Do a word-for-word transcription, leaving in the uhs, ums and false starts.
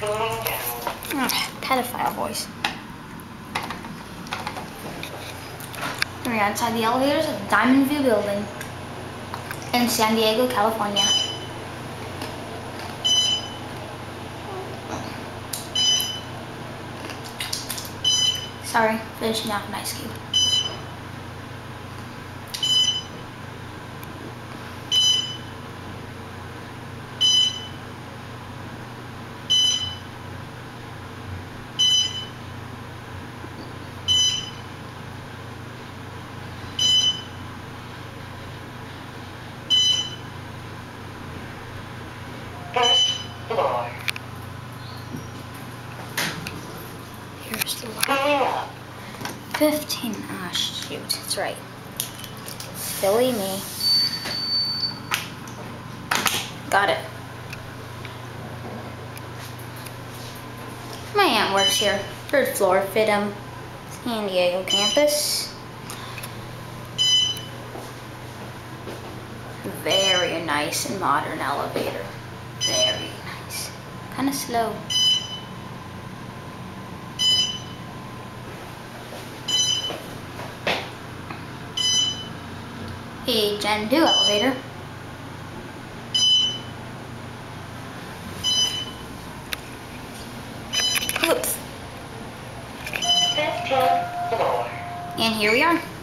Pedophile voice. Here we are inside the elevators of the Diamond View building in San Diego, California. Sorry, finishing off an ice cube. First floor. Here's the light. Coming up. fifteen. Ah, shoot. That's right. Silly me. Got it. My aunt works here. Third floor, F I T M, San Diego campus. Very nice and modern elevator. Very nice. Kind of slow. A Gen two elevator. Oops. fifteenth floor. And here we are.